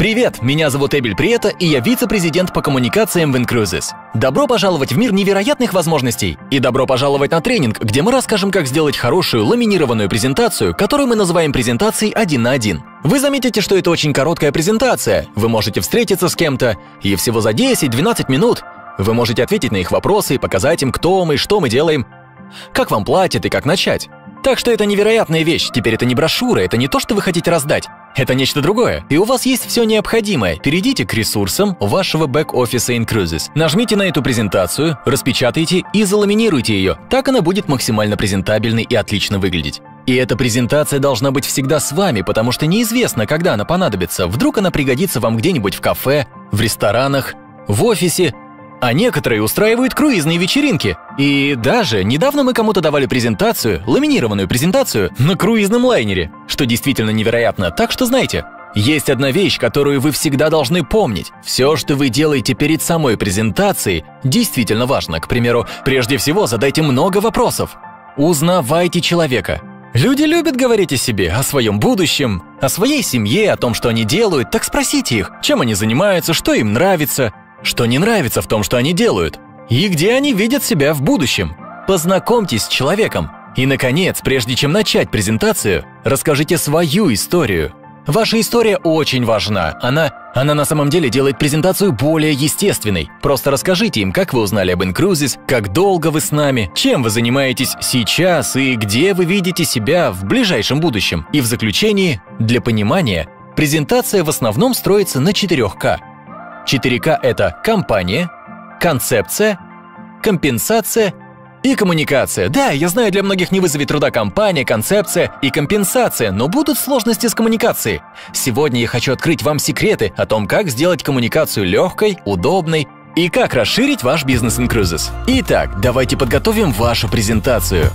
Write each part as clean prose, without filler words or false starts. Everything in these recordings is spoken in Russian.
Привет, меня зовут Эбель Приета, и я вице-президент по коммуникациям в Incruises. Добро пожаловать в мир невероятных возможностей! И добро пожаловать на тренинг, где мы расскажем, как сделать хорошую ламинированную презентацию, которую мы называем презентацией 1 на 1. Вы заметите, что это очень короткая презентация. Вы можете встретиться с кем-то, и всего за 10-12 минут вы можете ответить на их вопросы и показать им, кто мы, что мы делаем, как вам платят и как начать. Так что это невероятная вещь. Теперь это не брошюра, это не то, что вы хотите раздать. Это нечто другое. И у вас есть все необходимое. Перейдите к ресурсам вашего бэк-офиса Incruises. Нажмите на эту презентацию, распечатайте и заламинируйте ее. Так она будет максимально презентабельной и отлично выглядеть. И эта презентация должна быть всегда с вами, потому что неизвестно, когда она понадобится. Вдруг она пригодится вам где-нибудь в кафе, в ресторанах, в офисе. А некоторые устраивают круизные вечеринки. И даже недавно мы кому-то давали презентацию, ламинированную презентацию, на круизном лайнере, что действительно невероятно. Так что знайте, есть одна вещь, которую вы всегда должны помнить. Все, что вы делаете перед самой презентацией, действительно важно. К примеру, прежде всего задайте много вопросов. Узнавайте человека. Люди любят говорить о себе, о своем будущем, о своей семье, о том, что они делают. Так спросите их, чем они занимаются, что им нравится, что не нравится в том, что они делают, и где они видят себя в будущем. Познакомьтесь с человеком. И, наконец, прежде чем начать презентацию, расскажите свою историю. Ваша история очень важна. Она на самом деле делает презентацию более естественной. Просто расскажите им, как вы узнали об Incruises, как долго вы с нами, чем вы занимаетесь сейчас и где вы видите себя в ближайшем будущем. И в заключении, для понимания, презентация в основном строится на 4К. 4К – это компания, концепция, компенсация и коммуникация. Да, я знаю, для многих не вызовет труда компания, концепция и компенсация, но будут сложности с коммуникацией. Сегодня я хочу открыть вам секреты о том, как сделать коммуникацию легкой, удобной и как расширить ваш бизнес Incruises. Итак, давайте подготовим вашу презентацию.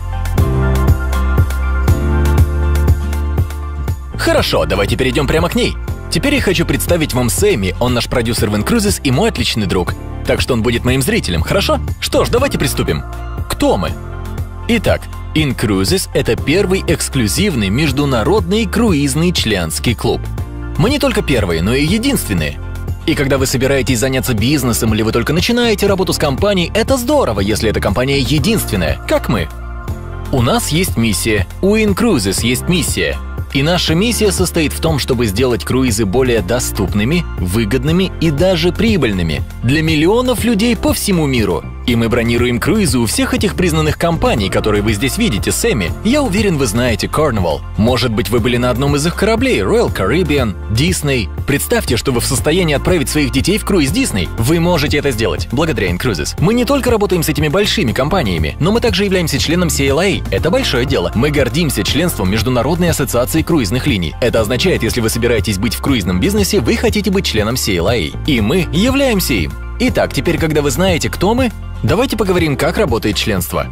Хорошо, давайте перейдем прямо к ней. Теперь я хочу представить вам Сэмми, он наш продюсер в Incruises и мой отличный друг. Так что он будет моим зрителем, хорошо? Что ж, давайте приступим. Кто мы? Итак, Incruises – это первый эксклюзивный международный круизный членский клуб. Мы не только первые, но и единственные. И когда вы собираетесь заняться бизнесом или вы только начинаете работу с компанией, это здорово, если эта компания единственная, как мы. У нас есть миссия, у Incruises есть миссия. И наша миссия состоит в том, чтобы сделать круизы более доступными, выгодными и даже прибыльными для миллионов людей по всему миру. И мы бронируем круизы у всех этих признанных компаний, которые вы здесь видите, Сэмми. Я уверен, вы знаете Carnival. Может быть, вы были на одном из их кораблей, Royal Caribbean, Disney. Представьте, что вы в состоянии отправить своих детей в круиз Disney. Вы можете это сделать, благодаря Incruises. Мы не только работаем с этими большими компаниями, но мы также являемся членом CLA. Это большое дело. Мы гордимся членством Международной ассоциации круизных линий. Это означает, если вы собираетесь быть в круизном бизнесе, вы хотите быть членом CLA. И мы являемся им. Итак, теперь, когда вы знаете, кто мы, давайте поговорим, как работает членство.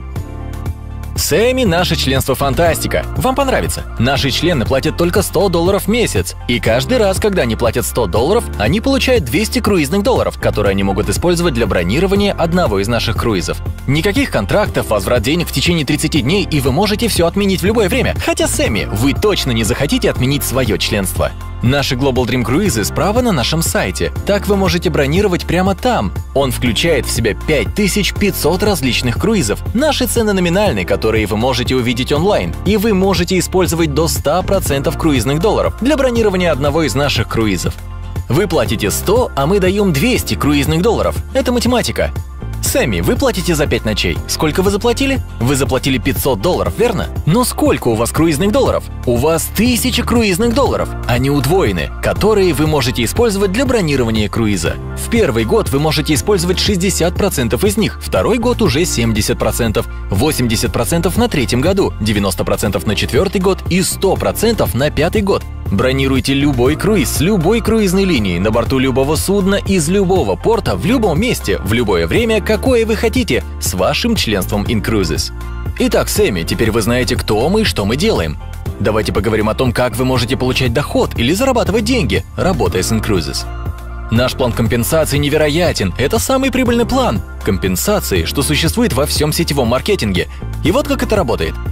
Сэмми, наше членство фантастика. Вам понравится. Наши члены платят только $100 в месяц. И каждый раз, когда они платят $100, они получают 200 круизных долларов, которые они могут использовать для бронирования одного из наших круизов. Никаких контрактов, возврат денег в течение 30 дней, и вы можете все отменить в любое время. Хотя, Сэмми, вы точно не захотите отменить свое членство. Наши Global Dream круизы справа на нашем сайте. Так вы можете бронировать прямо там. Он включает в себя 5500 различных круизов. Наши цены номинальные, которые вы можете увидеть онлайн. И вы можете использовать до 100% круизных долларов для бронирования одного из наших круизов. Вы платите 100, а мы даем 200 круизных долларов. Это математика. Сэмми, вы платите за 5 ночей. Сколько вы заплатили? Вы заплатили $500, верно? Но сколько у вас круизных долларов? У вас 1000 круизных долларов. Они удвоены, которые вы можете использовать для бронирования круиза. В первый год вы можете использовать 60% из них, второй год уже 70%, 80% на третьем году, 90% на четвертый год и 100% на пятый год. Бронируйте любой круиз с любой круизной линии на борту любого судна из любого порта в любом месте, в любое время, какое вы хотите, с вашим членством Incruises. Итак, Сэмми, теперь вы знаете, кто мы и что мы делаем. Давайте поговорим о том, как вы можете получать доход или зарабатывать деньги, работая с Incruises. Наш план компенсации невероятен. Это самый прибыльный план компенсации, что существует во всем сетевом маркетинге. И вот как это работает.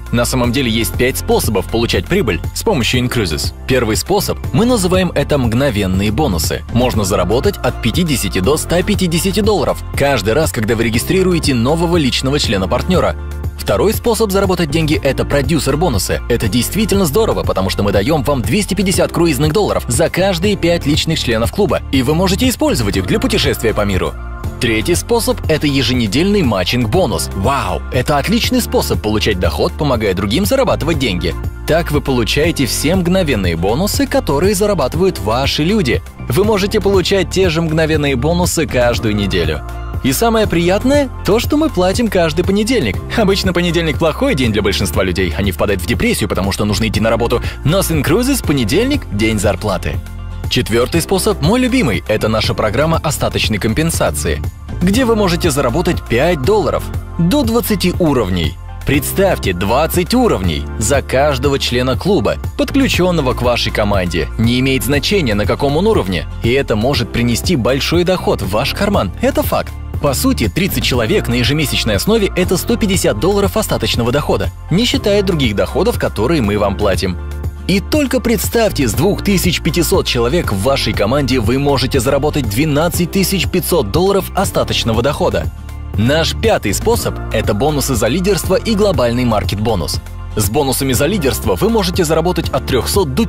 На самом деле есть 5 способов получать прибыль с помощью InCruises. Первый способ, мы называем это мгновенные бонусы. Можно заработать от 50 до 150 долларов каждый раз, когда вы регистрируете нового личного члена-партнера. Второй способ заработать деньги – это продюсер-бонусы. Это действительно здорово, потому что мы даем вам 250 круизных долларов за каждые 5 личных членов клуба, и вы можете использовать их для путешествия по миру. Третий способ – это еженедельный матчинг-бонус. Вау! Это отличный способ получать доход, помогая другим зарабатывать деньги. Так вы получаете все мгновенные бонусы, которые зарабатывают ваши люди. Вы можете получать те же мгновенные бонусы каждую неделю. И самое приятное – то, что мы платим каждый понедельник. Обычно понедельник – плохой день для большинства людей. Они впадают в депрессию, потому что нужно идти на работу. Но с InCruises понедельник – день зарплаты. Четвертый способ, мой любимый, это наша программа остаточной компенсации, где вы можете заработать 5 долларов до 20 уровней. Представьте, 20 уровней за каждого члена клуба, подключенного к вашей команде. Не имеет значения, на каком он уровне. И это может принести большой доход в ваш карман. Это факт. По сути, 30 человек на ежемесячной основе – это 150 долларов остаточного дохода, не считая других доходов, которые мы вам платим. И только представьте, с 2500 человек в вашей команде вы можете заработать 12 500 долларов остаточного дохода. Наш пятый способ – это бонусы за лидерство и глобальный маркет-бонус. С бонусами за лидерство вы можете заработать от 300 до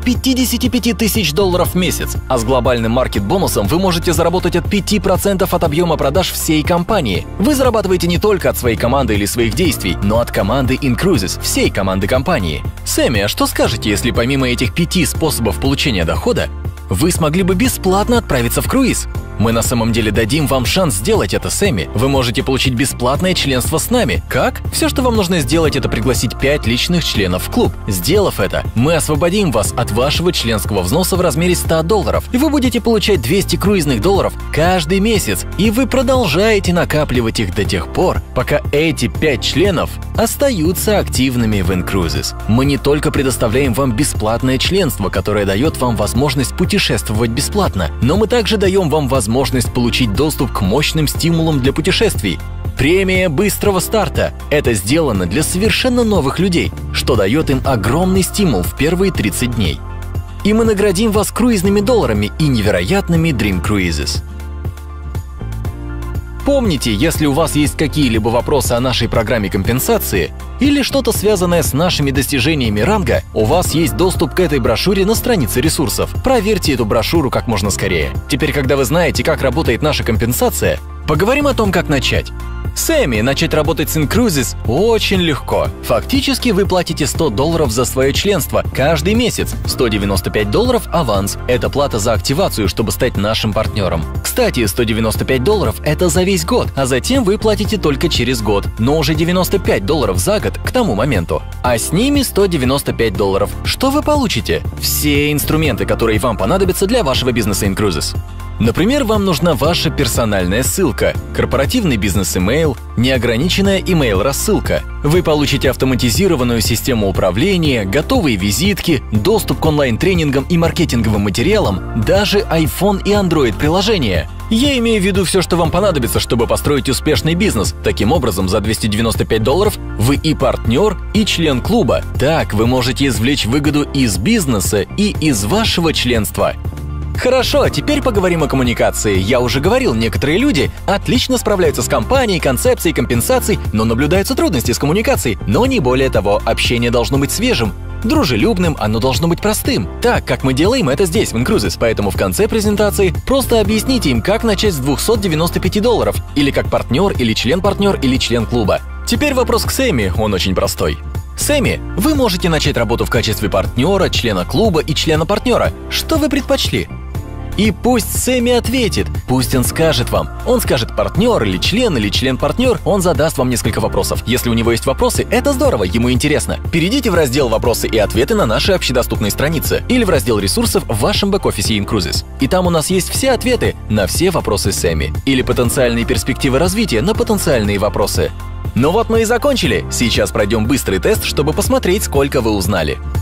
55 тысяч долларов в месяц, а с глобальным маркет-бонусом вы можете заработать от 5% от объема продаж всей компании. Вы зарабатываете не только от своей команды или своих действий, но от команды InCruises, всей команды компании. Сэмми, а что скажете, если помимо этих 5 способов получения дохода, вы смогли бы бесплатно отправиться в круиз? Мы на самом деле дадим вам шанс сделать это, Сэмми. Вы можете получить бесплатное членство с нами. Как? Все, что вам нужно сделать, это пригласить 5 личных членов в клуб. Сделав это, мы освободим вас от вашего членского взноса в размере 100 долларов, и вы будете получать 200 круизных долларов каждый месяц. И вы продолжаете накапливать их до тех пор, пока эти 5 членов остаются активными в InCruises. Мы не только предоставляем вам бесплатное членство, которое дает вам возможность путешествовать бесплатно, но мы также даем вам возможность получить доступ к мощным стимулам для путешествий. Премия быстрого старта – это сделано для совершенно новых людей, что дает им огромный стимул в первые 30 дней. И мы наградим вас круизными долларами и невероятными Dream Cruises. Помните, если у вас есть какие-либо вопросы о нашей программе компенсации или что-то связанное с нашими достижениями ранга, у вас есть доступ к этой брошюре на странице ресурсов. Проверьте эту брошюру как можно скорее. Теперь, когда вы знаете, как работает наша компенсация, поговорим о том, как начать. Сэмми, начать работать с InCruises очень легко. Фактически вы платите 100 долларов за свое членство каждый месяц. 195 долларов аванс – это плата за активацию, чтобы стать нашим партнером. Кстати, 195 долларов – это за весь год, а затем вы платите только через год, но уже 95 долларов за год к тому моменту. А с ними 195 долларов. Что вы получите? Все инструменты, которые вам понадобятся для вашего бизнеса InCruises. Например, вам нужна ваша персональная ссылка, корпоративный бизнес-имейл, неограниченная имейл-рассылка. Вы получите автоматизированную систему управления, готовые визитки, доступ к онлайн-тренингам и маркетинговым материалам, даже iPhone и Android приложения. Я имею в виду все, что вам понадобится, чтобы построить успешный бизнес. Таким образом, за 295 долларов вы и партнер, и член клуба. Так вы можете извлечь выгоду из бизнеса и из вашего членства. Хорошо, теперь поговорим о коммуникации. Я уже говорил, некоторые люди отлично справляются с компанией, концепцией, компенсацией, но наблюдаются трудности с коммуникацией. Но не более того, общение должно быть свежим, дружелюбным, оно должно быть простым. Так, как мы делаем это здесь, в InCruises. Поэтому в конце презентации просто объясните им, как начать с 295 долларов, или как партнер, или член-партнер, или член клуба. Теперь вопрос к Сэмми, он очень простой. Сэмми, вы можете начать работу в качестве партнера, члена клуба и члена-партнера. Что вы предпочли? И пусть Сэмми ответит, пусть он скажет вам. Он скажет партнер или член-партнер, он задаст вам несколько вопросов. Если у него есть вопросы, это здорово, ему интересно. Перейдите в раздел «Вопросы и ответы» на нашей общедоступной странице или в раздел ресурсов в вашем бэк-офисе InCruises. И там у нас есть все ответы на все вопросы Сэмми или потенциальные перспективы развития на потенциальные вопросы. Ну вот мы и закончили. Сейчас пройдем быстрый тест, чтобы посмотреть, сколько вы узнали.